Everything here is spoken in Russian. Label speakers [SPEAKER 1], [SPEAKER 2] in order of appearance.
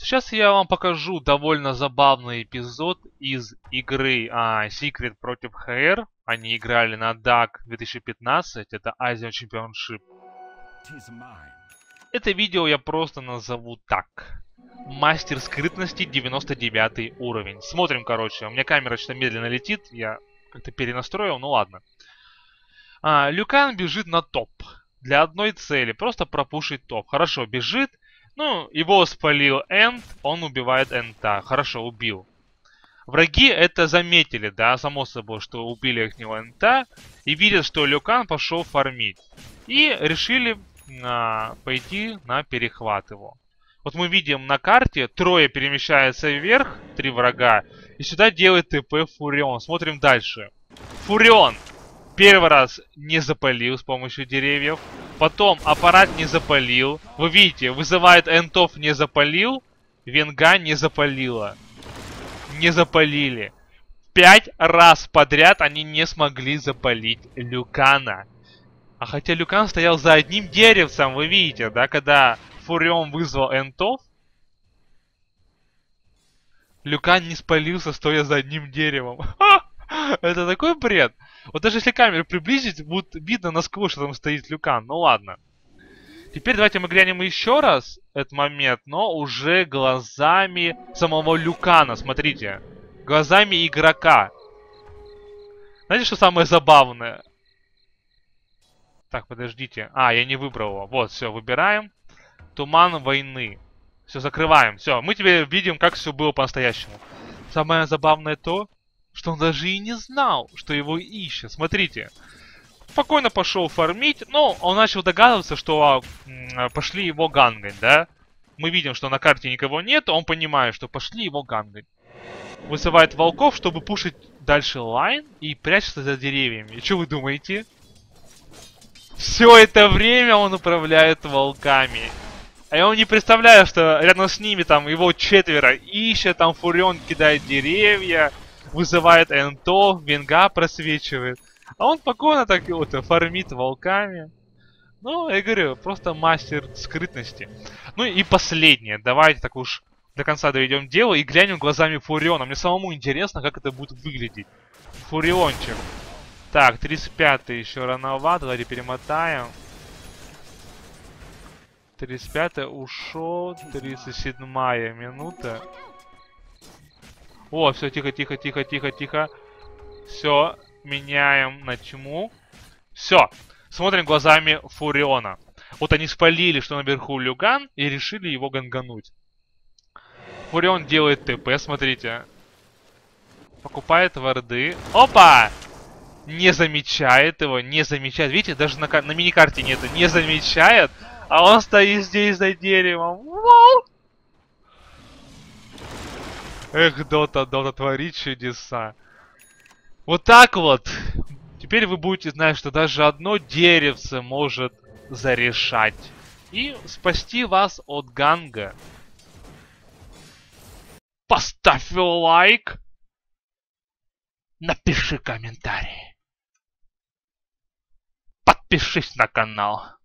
[SPEAKER 1] Сейчас я вам покажу довольно забавный эпизод из игры Secret против ХР. Они играли на DAC 2015, это Asian Championship. Это видео я просто назову так. Мастер скрытности 99 уровень. Смотрим, короче. У меня камера что-то медленно летит. Я как-то перенастроил, ну ладно. Лю Кан бежит на топ. Для одной цели. Просто пропушить топ. Хорошо, бежит. Ну, его спалил Энд. Он убивает Энта. Хорошо, убил. Враги это заметили, да, само собой, что убили их него Энта. И видят, что Лю Кан пошел фармить. И решили пойти на перехват его. Вот мы видим на карте, трое перемещается вверх, 3 врага. И сюда делает ТП Фурион. Смотрим дальше. Фурион первый раз не запалил с помощью деревьев. Потом аппарат не запалил. Вы видите, вызывает Энтов, не запалил. Венга не запалила. Не запалили. 5 раз подряд они не смогли запалить Лю Кана. А хотя Лю Кан стоял за одним деревцем, вы видите, да, когда Фурион вызвал Энтов, Лю Кан не спалился, стоя за одним деревом. Это такой бред. Вот даже если камеру приблизить, будет видно насквозь, что там стоит Лю Кан. Ну ладно. Теперь давайте мы глянем еще раз этот момент, но уже глазами самого Лю Кана. Смотрите. Глазами игрока. Знаете, что самое забавное? Так, подождите. Я не выбрал его. Вот, все, выбираем. Туман войны. Все, закрываем. Все, мы теперь видим, как все было по-настоящему. Самое забавное то, что он даже и не знал, что его ищет. Смотрите. Спокойно пошел фармить. Но он начал догадываться, что пошли его гангать, да? Мы видим, что на карте никого нет. Он понимает, что пошли его гангать. Вызывает волков, чтобы пушить дальше лайн и прячется за деревьями. И что вы думаете? Все это время он управляет волками. А я не представляю, что рядом с ними там его 4 ищет, там Фурион кидает деревья, вызывает Энтов, Венга просвечивает. А он спокойно так вот фармит волками. Ну, я говорю, просто мастер скрытности. Ну и последнее, давайте так уж до конца доведем дело и глянем глазами Фуриона. Мне самому интересно, как это будет выглядеть. Фуриончик. Так, 35-й еще рановато, давайте перемотаем. 35-й ушел, 37-я минута. О, все, тихо, тихо, тихо, тихо, тихо. Все, меняем на тьму. Все, смотрим глазами Фуриона. Вот они спалили, что наверху Лю Кан, и решили его гангануть. Фурион делает ТП, смотрите. Покупает варды. Опа! Не замечает его, не замечает. Видите, даже на миникарте нет, не замечает. А он стоит здесь за деревом. Вау! Эх, Дота творит чудеса. Вот так вот. Теперь вы будете знать, что даже одно деревце может зарешать. И спасти вас от ганга. Поставь лайк. Напиши комментарий. Подпишись на канал.